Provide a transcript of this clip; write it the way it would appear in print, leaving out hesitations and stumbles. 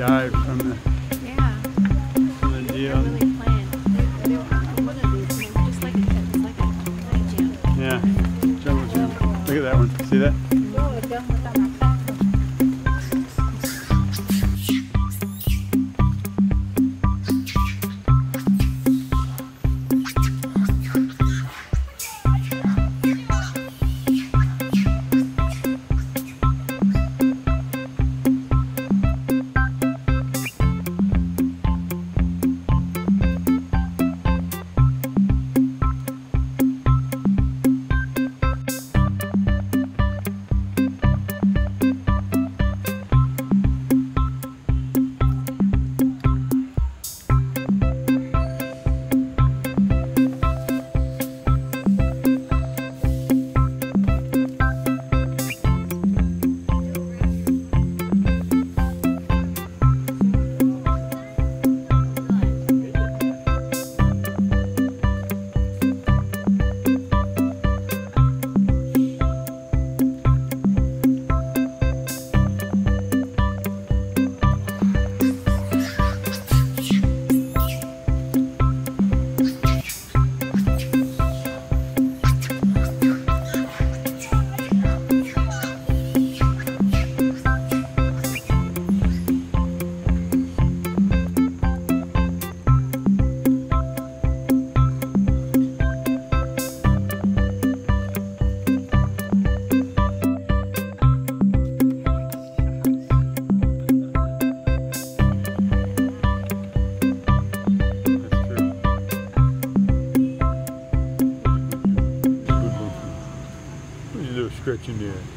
died from the Yeah. from the deal. They're really playing. They were on one of these, and just like it's like a night jam. Yeah, jungle gym. Look at that one. See that? Stretching there.